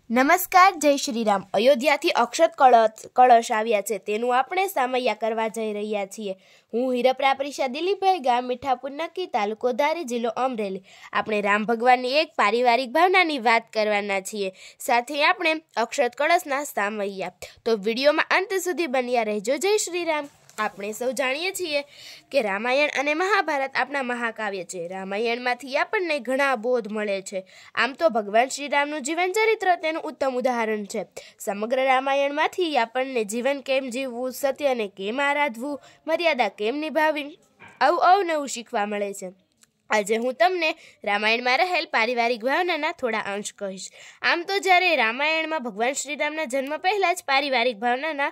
નમસ્કાર, જય શ્રી રામ। અયોધ્યાથી અક્ષત કળશ આવ્યા છે, તેનું આપણે સામૈયા કરવા જઈ રહ્યા છીએ। હું હીરપરા પ્રિષા દિલીપભાઈ, ગામ મીઠાપુર નક્કી, તાલુકો ધારી, જિલ્લો અમરેલી। આપણે રામ ભગવાનની એક પારિવારિક ભાવનાની વાત કરવાના છીએ, સાથે આપણે અક્ષત કળશના સામૈયા। તો વિડીયોમાં અંત સુધી બન્યા રહેજો। જય શ્રી રામ। આપણે સૌ જાણીએ છીએ કે રામાયણ અને મહાભારત આપણા મહાકાવ્ય છે। રામાયણમાંથી આપણને ઘણા બોધ મળે છે। આમ તો ભગવાન શ્રીરામનું જીવન ચરિત્ર તેનું ઉત્તમ ઉદાહરણ છે। સમગ્ર રામાયણમાંથી આપણને જીવન કેમ જીવવું, સત્યને કેમ આરાધવું, મર્યાદા કેમ નિભાવવી, અવનવું શીખવા મળે છે। આજે હું તમને રામાયણમાં રહેલ પારિવારિક ભાવનાના થોડા અંશ કહીશ। આમ તો જ્યારે રામાયણમાં ભગવાન શ્રીરામના જન્મ પહેલાં જ પારિવારિક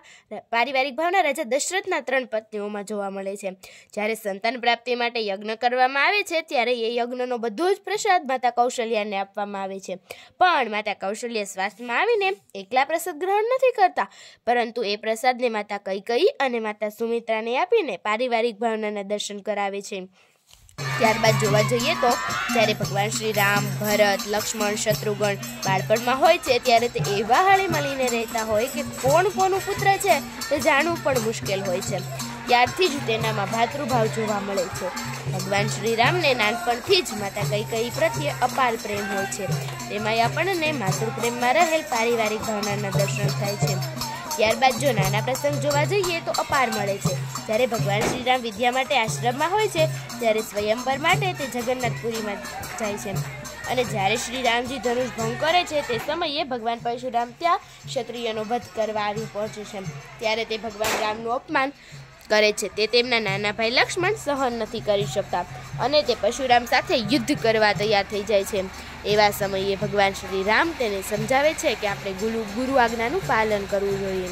ભાવના રાજા દશરથના 3 પત્નીઓમાં જોવા મળે છે। જ્યારે સંતાન પ્રાપ્તિ માટે યજ્ઞ કરવામાં આવે છે, ત્યારે એ યજ્ઞનો બધો જ પ્રસાદ માતા કૌશલ્યાને આપવામાં આવે છે। પણ માતા કૌશલ્યા શ્વાસમાં આવીને એકલા પ્રસાદ ગ્રહણ નથી કરતા, પરંતુ એ પ્રસાદને માતા કૈકેયી અને માતા સુમિત્રાને આપીને પારિવારિક ભાવનાના દર્શન કરાવે છે। ત્યારબાદ જોવા જઈએ તો જ્યારે ભગવાન શ્રી રામ, ભરત, લક્ષ્મણ, શત્રુઘ્ન બાળપણમાં હોય છે, ત્યારે તે એવા હળી મળીને રહેતા હોય કે કોણ કોનું પુત્ર છે તે જાણવું પણ મુશ્કેલ હોય છે। ત્યારથી જ તેનામાં ભાતૃભાવ જોવા મળે છે। ભગવાન શ્રી રામને નાનપણથી જ માતા કૈકેયી પ્રત્યે અપાર પ્રેમ હોય છે। તેમાં આપણને માતૃપ્રેમમાં રહેલ પારિવારિક ભાવનાના દર્શન થાય છે। ત્યારબાદ જો નાના પ્રસંગ જોવા જઈએ તો અપાર મળે છે। જ્યારે ભગવાન શ્રીરામ વિદ્યા માટે આશ્રમમાં હોય છે, ત્યારે સ્વયંવર માટે તે જગન્નાથપુરીમાં જાય છે, અને જ્યારે શ્રી રામજી ધનુષ ભંગ કરે છે તે સમયે ભગવાન પરશુરામ ત્યાં ક્ષત્રિયનો વધ કરવા આવી પહોંચે છે। ત્યારે તે ભગવાન રામનું અપમાન કરે છે, તે તેમના નાના ભાઈ લક્ષ્મણ સહન નથી કરી શકતા અને તે પરશુરામ સાથે યુદ્ધ કરવા તૈયાર થઈ જાય છે। એવા સમયે ભગવાન શ્રી રામ તેને સમજાવે છે કે આપણે ગુરુ આજ્ઞાનું પાલન કરવું જોઈએ।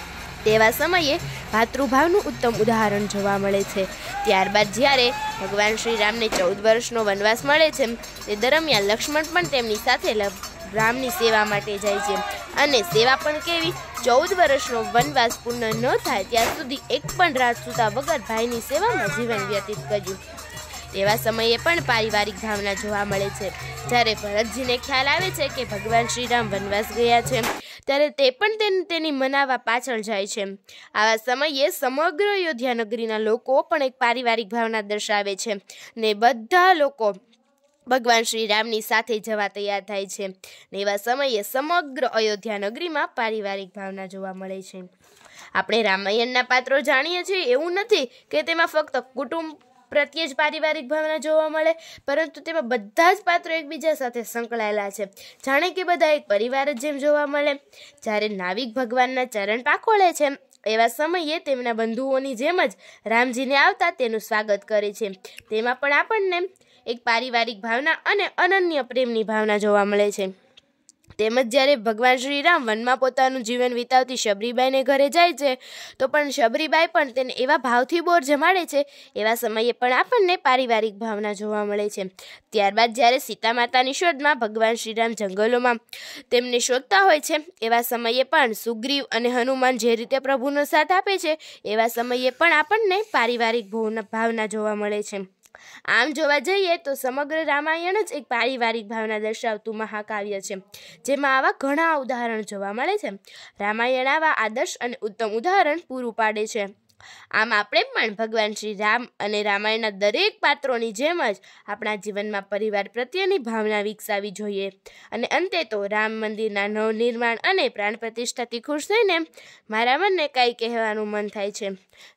તેવા સમયે ભાતૃભાવનું ઉત્તમ ઉદાહરણ જોવા મળે છે। ત્યારબાદ જ્યારે ભગવાન શ્રી રામને 14 વર્ષનો વનવાસ મળે છે, તે દરમિયાન લક્ષ્મણ પણ તેમની સાથે રામની સેવા માટે જાય છે, અને સેવા પણ કેવી, 14 વર્ષનો વનવાસ પૂર્ણ ન થાય ત્યાં સુધી એક પણ રાત સૂતા વગર ભાઈની સેવામાં જીવન વ્યતીત કર્યું। તેવા સમયે પણ પારિવારિક ભાવના જોવા મળે છે। જ્યારે ભરતજીને ખ્યાલ આવે છે કે ભગવાન શ્રીરામ વનવાસ ગયા છે, ત્યારે તે પણ તેની મનાવવા પાછળ જાય છે। આવા સમયે સમગ્ર અયોધ્યા નગરીના લોકો પણ એક પારિવારિક ભાવના દર્શાવે છે, ને બધા લોકો ભગવાન શ્રી રામની સાથે જવા તૈયાર થાય છે। ને એવા સમયે સમગ્ર અયોધ્યા નગરીમાં પારિવારિક ભાવના જોવા મળે છે। આપણે રામાયણના પાત્રો જાણીએ છીએ એવું નથી કે તેમાં ફક્ત કુટુંબ પ્રત્યે જ પારિવારિક ભાવના જોવા મળે, પરંતુ તેમાં બધા જ પાત્રો એકબીજા સાથે સંકળાયેલા છે, જાણે કે બધા એક પરિવાર જ જેમ જોવા મળે। જ્યારે નાવિક ભગવાનના ચરણ પાખોળે છે, એવા સમયે તેમના બંધુઓની જેમ જ રામજીને આવતા તેનું સ્વાગત કરે છે। તેમાં પણ આપણને એક પારિવારિક ભાવના અને અનન્ય પ્રેમની ભાવના જોવા મળે છે। તેમજ જ્યારે ભગવાન શ્રી રામ વનમાં પોતાનું જીવન વિતાવતી શબરીબાઈને ઘરે જાય છે, તો પણ શબરીબાઈ પણ તેને એવા ભાવથી બોર જમાડે છે, એવા સમયે પણ આપણને પારિવારિક ભાવના જોવા મળે છે। ત્યારબાદ જ્યારે સીતા માતાની શોધમાં ભગવાન શ્રીરામ જંગલોમાં તેમને શોધતા હોય છે, એવા સમયે પણ સુગ્રીવ અને હનુમાન જે રીતે પ્રભુનો સાથ આપે છે, એવા સમયે પણ આપણને પારિવારિક ભાવના જોવા મળે છે। આમ જોવા જઈએ તો સમગ્ર રામાયણ જ એક પારિવારિક ભાવના દર્શાવતું મહાકાવ્ય છે, જેમાં આવા ઘણા ઉદાહરણ જોવા મળે છે। રામાયણ આવા આદર્શ અને ઉત્તમ ઉદાહરણ પૂરું પાડે છે। આમ આપણે પણ ભગવાન શ્રી રામ અને રામાયણના દરેક પાત્રોની જેમ જ આપણા જીવનમાં પરિવાર પ્રત્યેની ભાવના વિકસાવી જોઈએ। અને અંતે તો રામ મંદિરના નવનિર્માણ અને પ્રાણ પ્રતિષ્ઠાથી ખુશ થઈને મારા મનને કંઈ કહેવાનું મન થાય છે,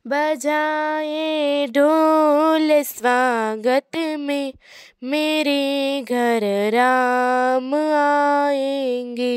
બજાએ ઢોલ સ્વાગત में मेरे घर राम आएंगे।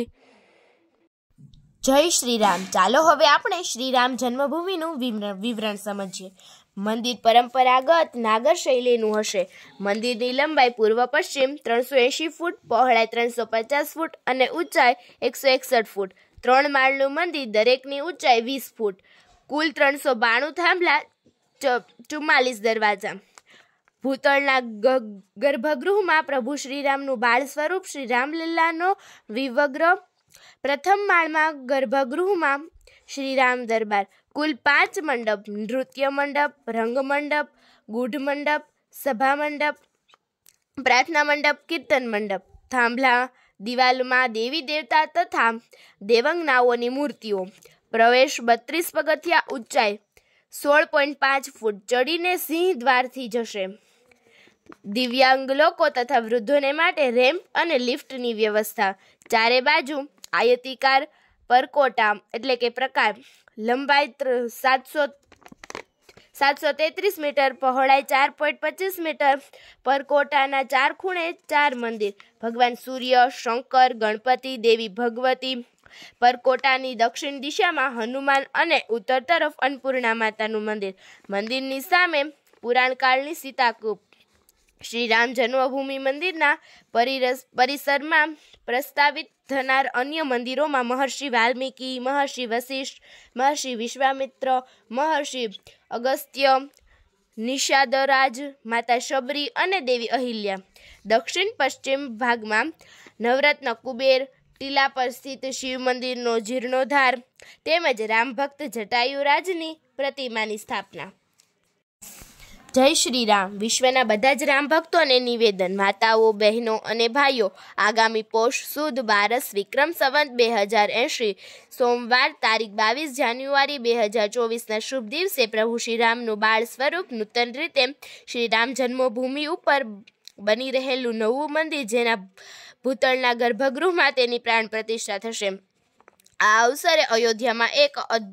જય શ્રી રામ। ચાલો હવે આપણે શ્રી રામ જન્મભૂમિનું વિવરણ સમજીએ। મંદિર પરંપરાગત નાગર શૈલીનું હશે। મંદિરની લંબાઈ પૂર્વ પશ્ચિમ 380 ફૂટ, પહોળાઈ 350 ફૂટ અને ઊંચાઈ 161 ફૂટ। 3 માળનું મંદિર, દરેકની ઊંચાઈ 20 ફૂટ। કુલ 392 થાંભલા, 44 દરવાજા। ભૂતળના ગર્ભગૃહમાં પ્રભુ શ્રીરામનું બાળ સ્વરૂપ શ્રી રામલલ્લાનો વિગ્રહ। પ્રથમ માળમાં ગર્ભગૃહમાં શ્રીરામ દરબાર। કુલ 5 મંડપ, નૃત્ય મંડપ, રંગ મંડપ, ગૂઢ મંડપ, સભા મંડપ, પ્રાર્થના મંડપ, કીર્તન મંડપ। થાંભલા દિવાલમાં દેવી દેવતા તથા દેવંગનાઓની મૂર્તિઓ. પ્રવેશ 32 પગથિયા, ઊંચાઈ 16.5 ફૂટ. ચડીને સિંહ દ્વારથી જશે. દિવ્યાંગ લોકો તથા વૃદ્ધોને માટે રેમ્પ અને લિફ્ટની વ્યવસ્થા. ચારે બાજુ આયતિકાર પરકોટા એટલે કે પ્રકાર. લંબાઈ 733 મીટર, પહોળાઈ 4.25 મીટર. પરકોટાના 4 ખૂણે 4 મંદિર. ભગવાન સૂર્ય, શંકર, ગણપતિ, દેવી ભગવતી. પરકોટાની દક્ષિણ દિશામાં હનુમાન અને ઉત્તર તરફ અન્નપૂર્ણા માતાનું મંદિર. મંદિરની સામે પુરાણકાળની સીતાકૂપ. શ્રી રામ જન્મભૂમિ મંદિરના પરિસરમાં પ્રસ્તાવિત થનાર અન્ય મંદિરોમાં મહર્ષિ વાલ્મીકી, મહર્ષિ વશિષ્ઠ, મહર્ષિ વિશ્વામિત્ર, મહર્ષિ અગસ્ત્ય, નિષાદરાજ, માતા શબરી અને દેવી અહિલ્યા. દક્ષિણ પશ્ચિમ ભાગમાં નવરત્ન કુબેર, ટીલા પર સ્થિત શિવ મંદિરનો જીર્ણોદ્ધાર તેમજ રામભક્ત જટાયુરાજની પ્રતિમાની સ્થાપના. જય શ્રી રામ. વિશ્વના બધા જ રામ ભક્તોને નિવેદન. માતાઓ, બહેનો અને ભાઈઓ, આગામી પોષ સુદ 12 વિક્રમ સંવત 2080 સોમવાર તારીખ 22 જાન્યુઆરી 2024ના શુભ દિવસે પ્રભુ શ્રી રામનું બાળ સ્વરૂપ નૂતન રીતે શ્રી રામ જન્મભૂમિ ઉપર બની રહેલું નવું મંદિર, જેના ભૂતળના ગર્ભગૃહમાં તેની પ્રાણ પ્રતિષ્ઠા થશે. આ અવસરે અયોધ્યામાં એક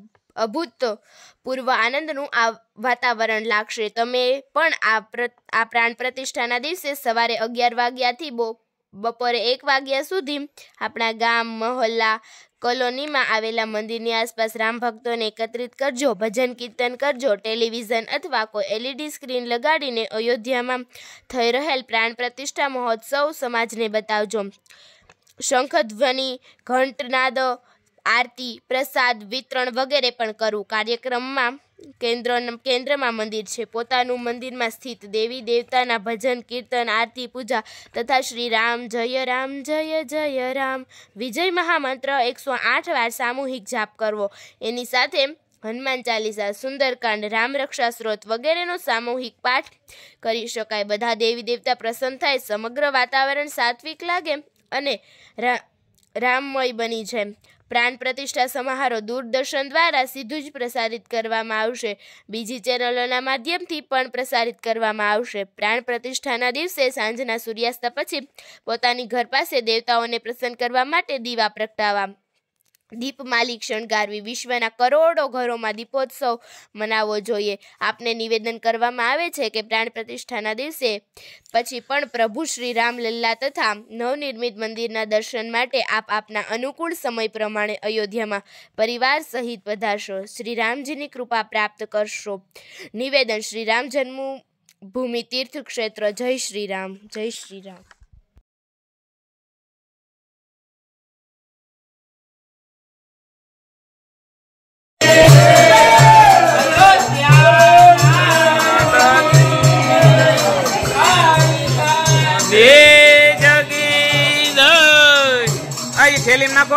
અભૂતપૂર્વ આનંદનું વાતાવરણ લાગશે. તમે પણ આ પ્રાણ પ્રતિષ્ઠાના દિવસે સવારે 11 વાગ્યાથી બપોરે 1 વાગ્યા સુધી આપણા ગામ, મહોલ્લા, કોલોનીમાં આવેલા મંદિરની આસપાસ રામ ભક્તોને એકત્રિત કરજો. ભજન કીર્તન કરજો. ટેલિવિઝન અથવા કોઈ LED સ્ક્રીન લગાડીને અયોધ્યામાં થઈ રહેલ પ્રાણ પ્રતિષ્ઠા મહોત્સવ સમાજને બતાવજો. શંખધ્વનિ, ઘંટનાદ, આરતી, પ્રસાદ વિતરણ વગેરે પણ કરવું. કાર્યક્રમમાં કેન્દ્રમાં મંદિર છે. પોતાનું મંદિરમાં સ્થિત દેવી દેવતાના ભજન, કીર્તન, આરતી, પૂજા તથા શ્રી રામ જય રામ જય જય રામ વિજય મહામંત્ર 108 વાર સામૂહિક જાપ કરવો. એની સાથે હનુમાન ચાલીસા, સુંદરકાંડ, રામરક્ષા સ્ત્રોત વગેરેનો સામૂહિક પાઠ કરી શકાય. બધા દેવી દેવતા પ્રસન્ન થાય, સમગ્ર વાતાવરણ સાત્વિક લાગે અને રામમય બની જાય. પ્રાણ પ્રતિષ્ઠા સમારોહ દૂરદર્શન દ્વારા સીધું જ પ્રસારિત કરવામાં આવશે. બીજી ચેનલોના માધ્યમથી પણ પ્રસારિત કરવામાં આવશે. પ્રાણ પ્રતિષ્ઠાના દિવસે સાંજના સૂર્યાસ્ત પછી પોતાની ઘર પાસે દેવતાઓને પ્રસન્ન કરવા માટે દીવા પ્રગટાવવા, દીપમાલિક શણગારવી. વિશ્વના કરોડો ઘરોમાં દીપોત્સવ મનાવવો જોઈએ. આપને નિવેદન કરવામાં આવે છે કે પ્રાણ પ્રતિષ્ઠાના દિવસે પછી પણ પ્રભુ શ્રી રામલલ્લા તથા નવનિર્મિત મંદિરના દર્શન માટે આપ આપના અનુકૂળ સમય પ્રમાણે અયોધ્યામાં પરિવાર સહિત પધારશો. શ્રી રામજીની કૃપા પ્રાપ્ત કરશો. નિવેદન શ્રી રામ જન્મભૂમિ તીર્થ ક્ષેત્ર. જય શ્રી રામ. જય શ્રી રામ. થેલી નાખો.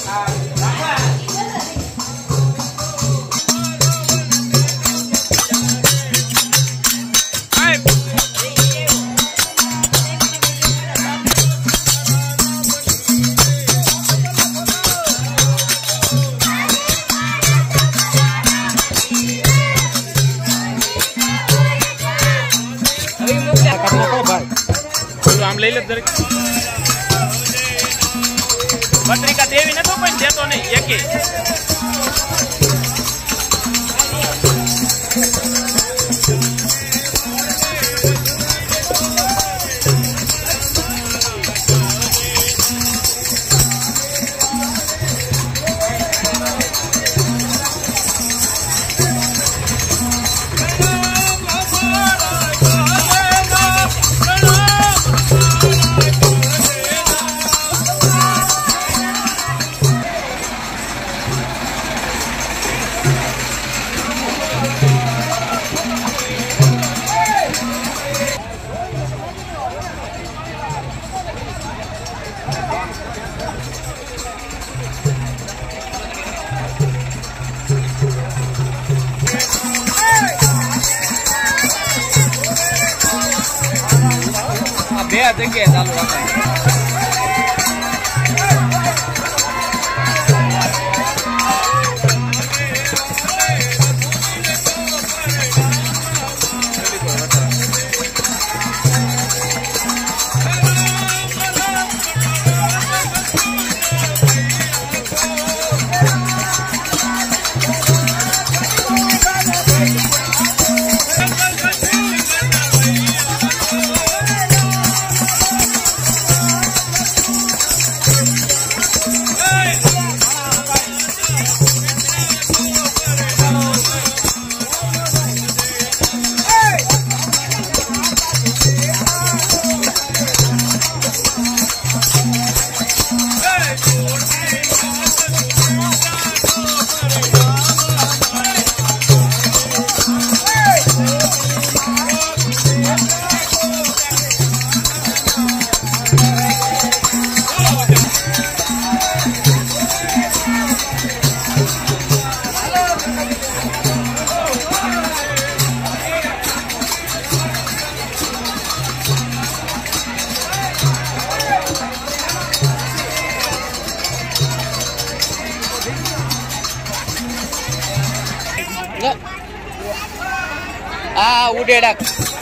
આમ લઈ લે દરેક. પત્રિકા દેવી નતો પણ દેતો નહીં એકે. બે જગ્યાએ ચાલુ રાખે. આ ઉડેડા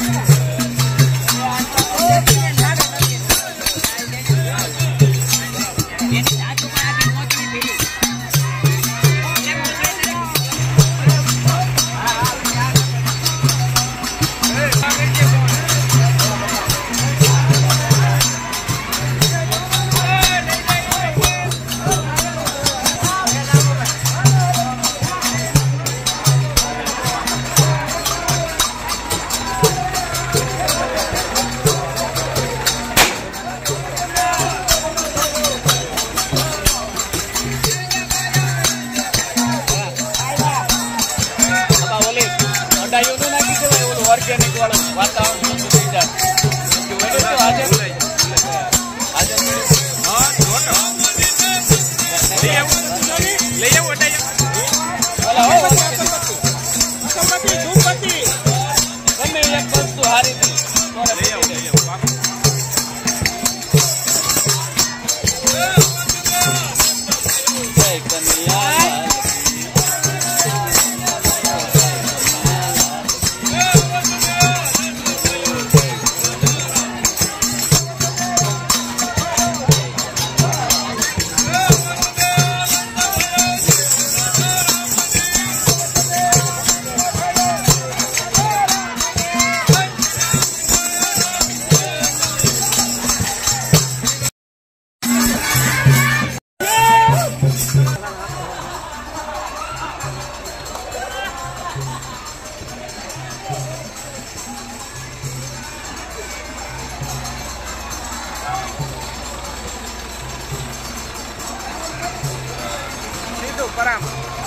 ઓર્ગેનિક વાળું વાતાવરણ થઈ જાય લઈ આવો ગમે એક વસ્તુ હારી પરામ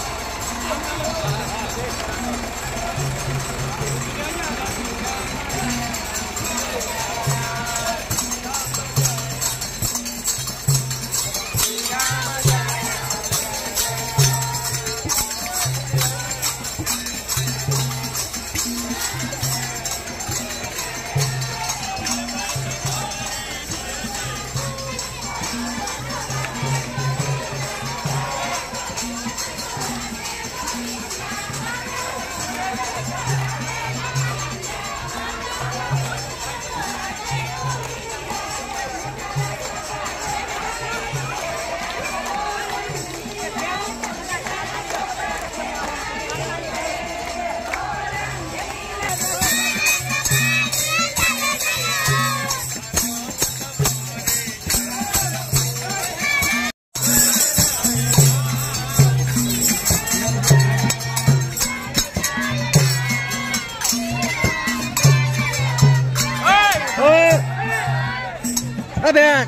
બેન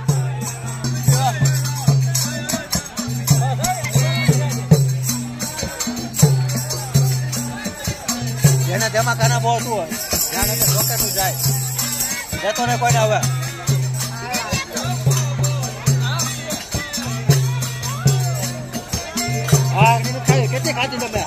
એને તેમાં કાના બહુ શું હોય ત્યાં રોકેટ જાય જતો ને કોઈને હવે હા કેટલી ખાધી તમે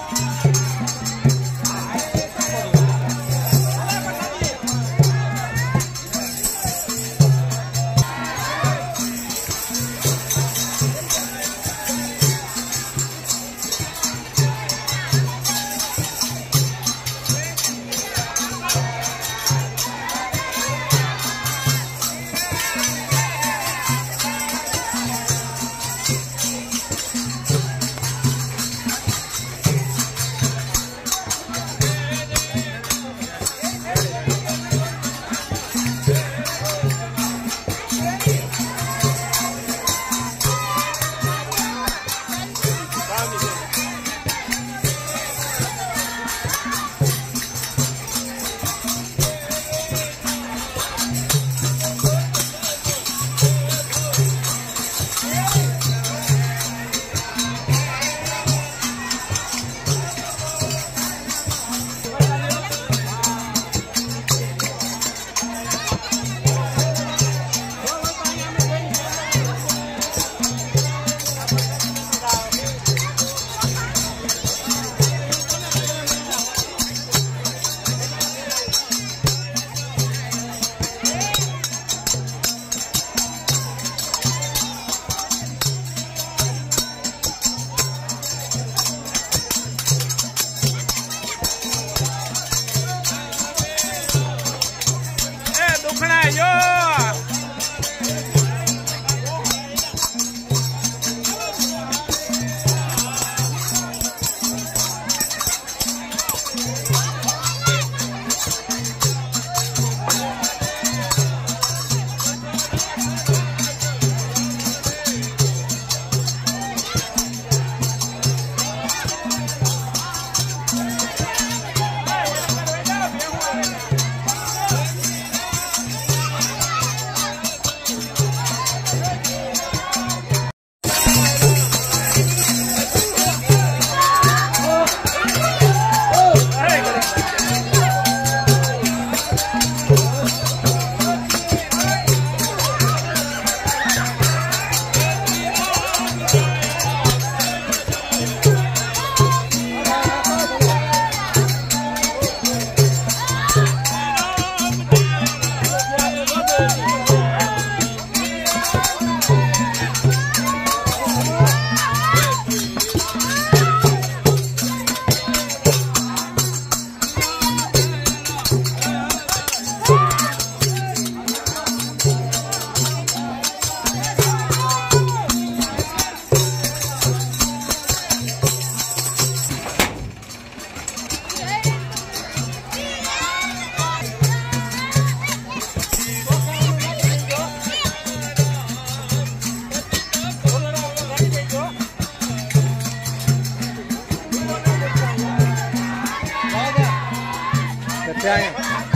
જાય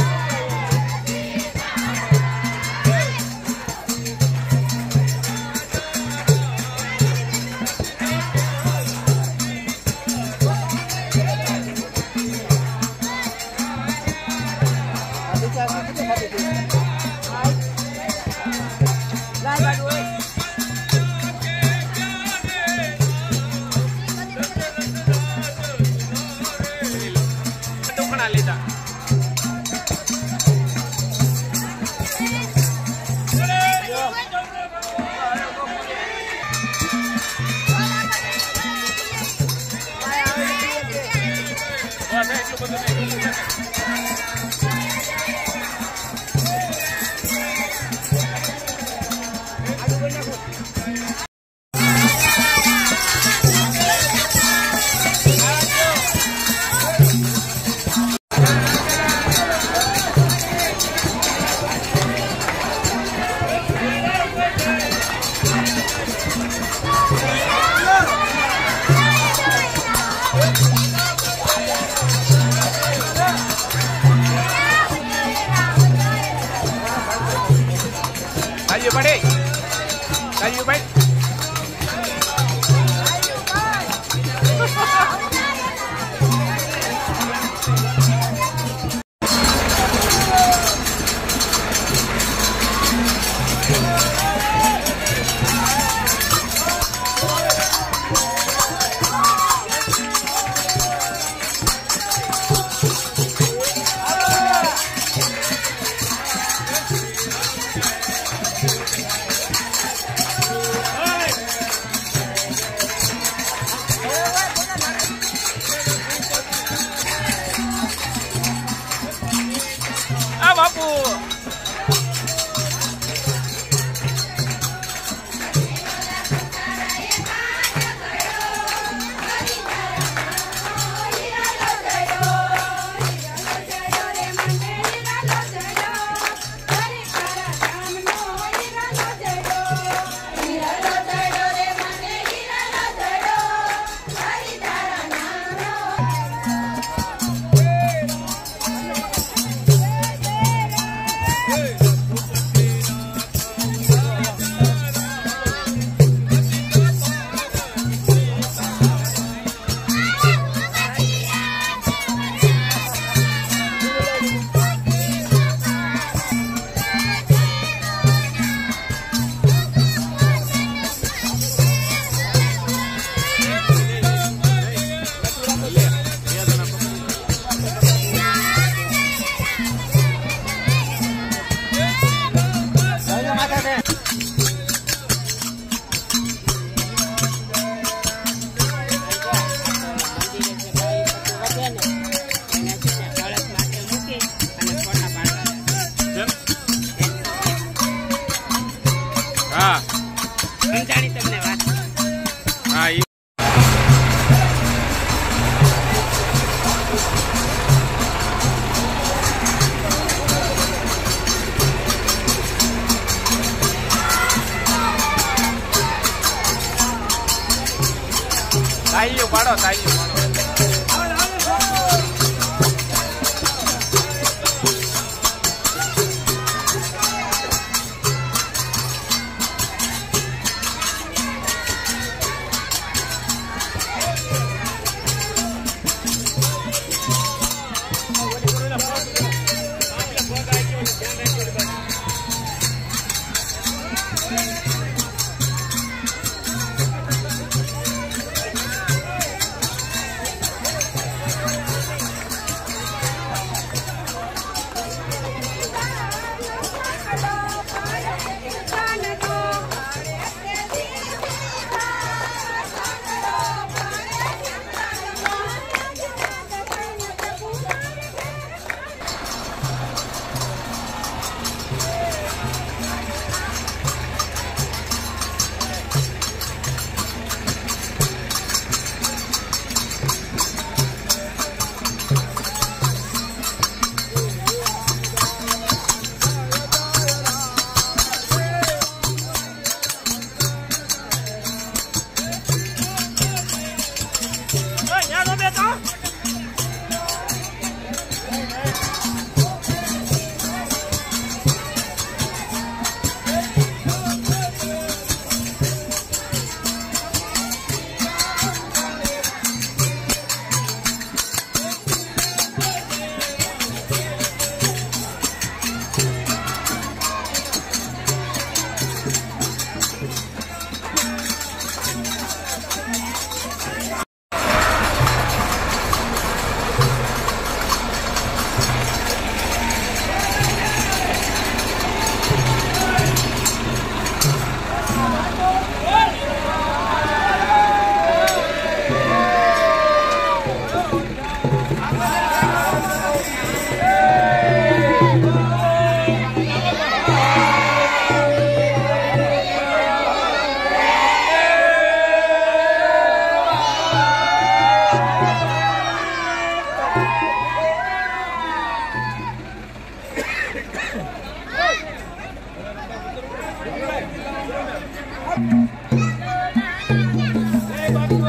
તાઈઓ પાડો તાઈઓ પાડો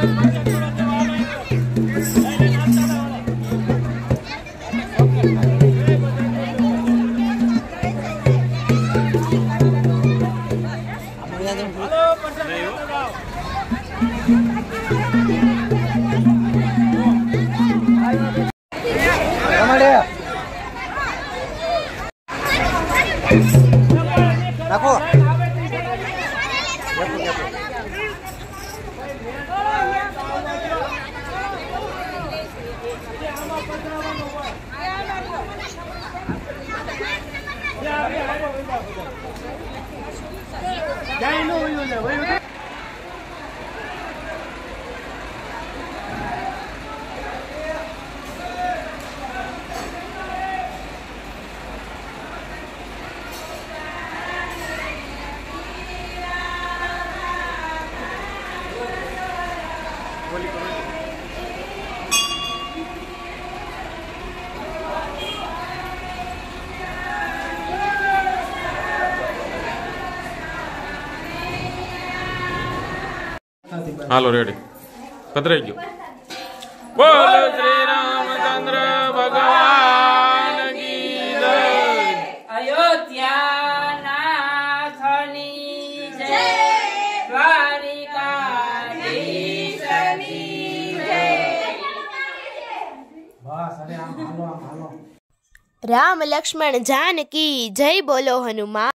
રાખો હાલો રેડી કતરાઈ ગયો બોલો શ્રી રામચંદ્ર ભગવાન કી જય અયોધ્યાનાથની જય દ્વારિકાધીશની જય રામ લક્ષ્મણ જાનકી જય બોલો હનુમાન।